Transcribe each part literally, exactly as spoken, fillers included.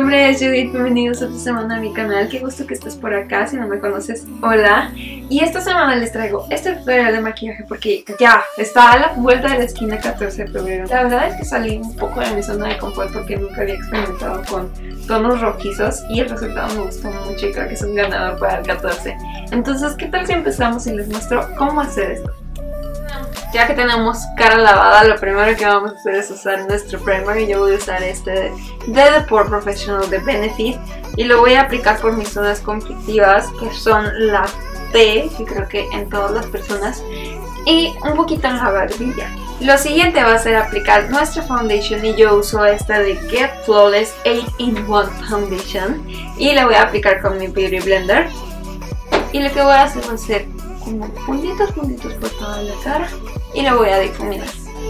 nombre es Judith, bienvenidos otra semana a mi canal. Qué gusto que estés por acá, si no me conoces, hola. Y esta semana les traigo este tutorial de maquillaje porque ya está a la vuelta de la esquina catorce de febrero. La verdad es que salí un poco de mi zona de confort porque nunca había experimentado con tonos rojizos y el resultado me gustó mucho y creo que es un ganador para el catorce. Entonces, ¿qué tal si empezamos y les muestro cómo hacer esto? Ya que tenemos cara lavada, lo primero que vamos a hacer es usar nuestro primer y yo voy a usar este de The Pore Professional de Benefit y lo voy a aplicar por mis zonas conflictivas, que son la T, que creo que en todas las personas, y un poquito en la barbilla. Lo siguiente va a ser aplicar nuestra foundation y yo uso esta de Get Flawless eight in one Foundation y la voy a aplicar con mi Beauty Blender. Y lo que voy a hacer va a ser como puntitos, puntitos por toda la cara y lo voy a difuminar.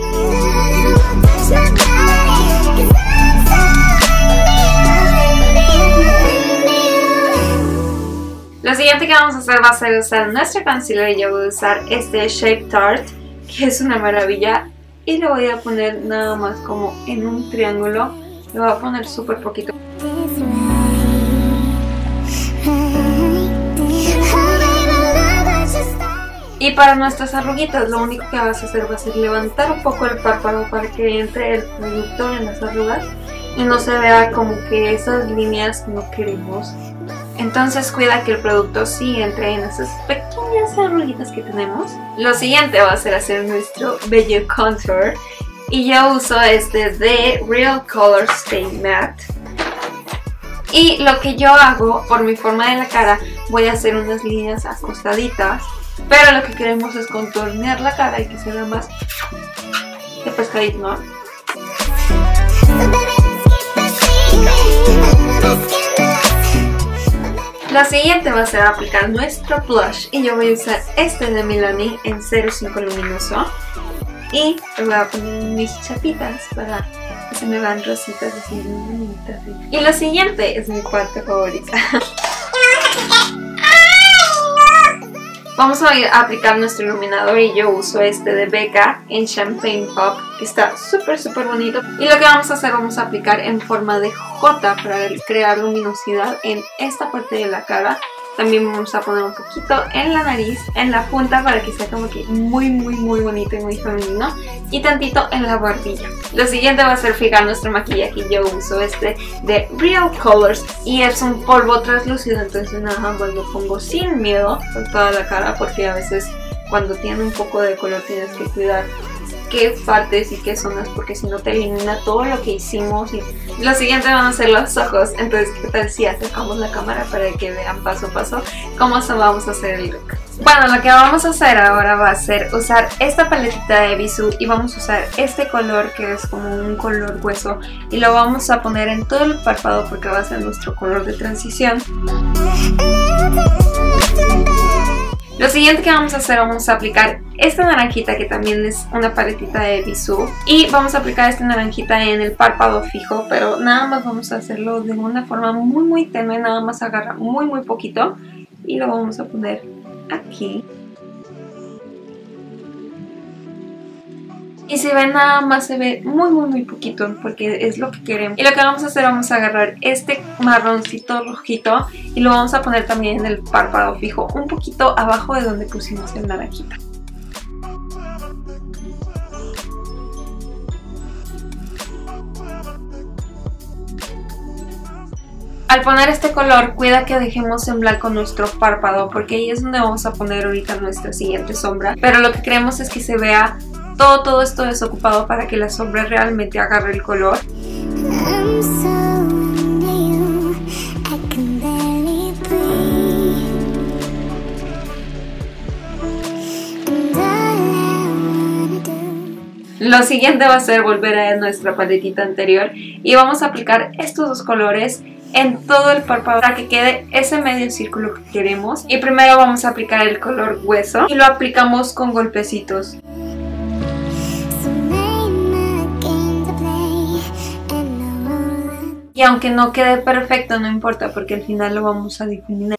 Lo siguiente que vamos a hacer va a ser usar nuestro concealer y yo voy a usar este Shape Tarte, que es una maravilla, y lo voy a poner nada más como en un triángulo. Lo voy a poner súper poquito. Y para nuestras arruguitas lo único que vas a hacer va a ser levantar un poco el párpado para que entre el producto en las arrugas y no se vea como que esas líneas no queremos. Entonces cuida que el producto sí entre en esas pequeñas arruguitas que tenemos. Lo siguiente va a ser hacer nuestro bello contour y yo uso este de Real Color Stay Matte. Y lo que yo hago por mi forma de la cara, voy a hacer unas líneas acostaditas. Pero lo que queremos es contornear la cara y que se vea más de pescadito, ¿no? La siguiente va a ser aplicar nuestro blush y yo voy a usar este de Milani en cero cinco luminoso y le voy a poner mis chapitas para que se me vean rositas así muy bonitas. Y lo siguiente es mi parte favorita. Vamos a ir a aplicar nuestro iluminador y yo uso este de Becca en Champagne Pop, que está súper súper bonito. Y lo que vamos a hacer, vamos a aplicar en forma de J para crear luminosidad en esta parte de la cara. También vamos a poner un poquito en la nariz, en la punta para que sea como que muy muy muy bonito y muy femenino. Y tantito en la barbilla. Lo siguiente va a ser fijar nuestro maquillaje. Yo uso este de Real Colors y es un polvo translúcido. Entonces nada más lo pongo sin miedo por toda la cara porque a veces cuando tiene un poco de color tienes que cuidar qué partes y qué zonas porque si no te elimina todo lo que hicimos. Y lo siguiente van a ser los ojos. Entonces qué tal si acercamos la cámara para que vean paso a paso cómo vamos a hacer el look. Bueno, lo que vamos a hacer ahora va a ser usar esta paletita de Bisú y vamos a usar este color que es como un color hueso y lo vamos a poner en todo el párpado porque va a ser nuestro color de transición. Lo siguiente que vamos a hacer, vamos a aplicar esta naranjita que también es una paletita de Bisú y vamos a aplicar esta naranjita en el párpado fijo, pero nada más vamos a hacerlo de una forma muy muy tenue, nada más agarra muy muy poquito y lo vamos a poner aquí. Y si ven, nada más se ve muy muy muy poquito porque es lo que queremos. Y lo que vamos a hacer, vamos a agarrar este marroncito rojito y lo vamos a poner también en el párpado fijo, un poquito abajo de donde pusimos el naranjita. Al poner este color, cuida que dejemos en blanco nuestro párpado porque ahí es donde vamos a poner ahorita nuestra siguiente sombra. Pero lo que queremos es que se vea todo, todo esto desocupado para que la sombra realmente agarre el color. Lo siguiente va a ser volver a nuestra paletita anterior y vamos a aplicar estos dos colores en todo el párpado para que quede ese medio círculo que queremos. Y primero vamos a aplicar el color hueso y lo aplicamos con golpecitos. Y aunque no quede perfecto, no importa porque al final lo vamos a difuminar.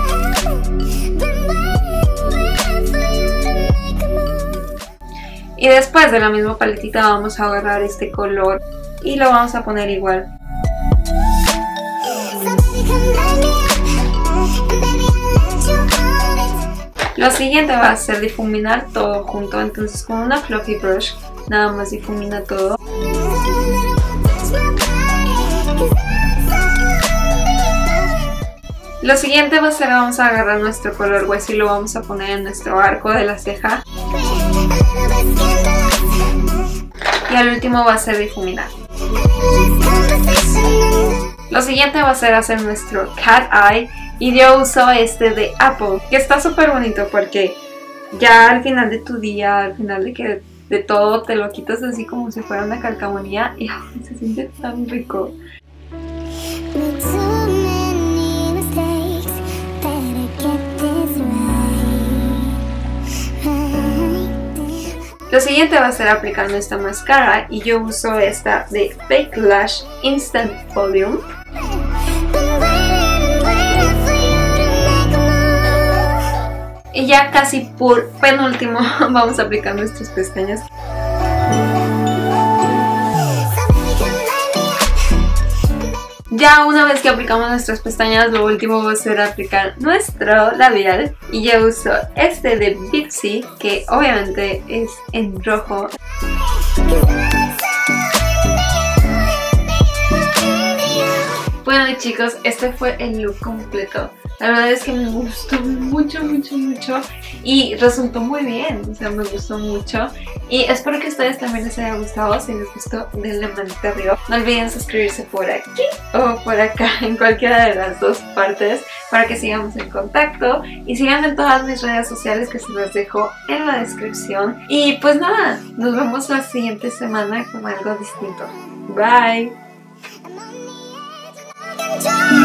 Y después de la misma paletita vamos a agarrar este color y lo vamos a poner igual. Lo siguiente va a ser difuminar todo junto, entonces con una fluffy brush nada más difumina todo. Lo siguiente va a ser, vamos a agarrar nuestro color hueso y lo vamos a poner en nuestro arco de la ceja. Y al último va a ser difuminar. Lo siguiente va a ser hacer nuestro cat eye y yo uso este de Apple, que está súper bonito porque ya al final de tu día, al final de que de todo te lo quitas así como si fuera una calcamonía y oh, se siente tan rico. Lo siguiente va a ser aplicar nuestra máscara y yo uso esta de Fake Lash Instant Volume. Y ya casi por penúltimo vamos a aplicar nuestras pestañas. Ya una vez que aplicamos nuestras pestañas, lo último va a ser aplicar nuestro labial. Y yo uso este de Bitsy, que obviamente es en rojo. Bueno chicos, este fue el look completo. La verdad es que me gustó mucho, mucho, mucho y resultó muy bien, o sea, me gustó mucho y espero que a ustedes también les haya gustado. Si les gustó, denle manita arriba. No olviden suscribirse por aquí o por acá, en cualquiera de las dos partes, para que sigamos en contacto y síganme en todas mis redes sociales que se las dejo en la descripción. Y pues nada, nos vemos la siguiente semana con algo distinto. Bye.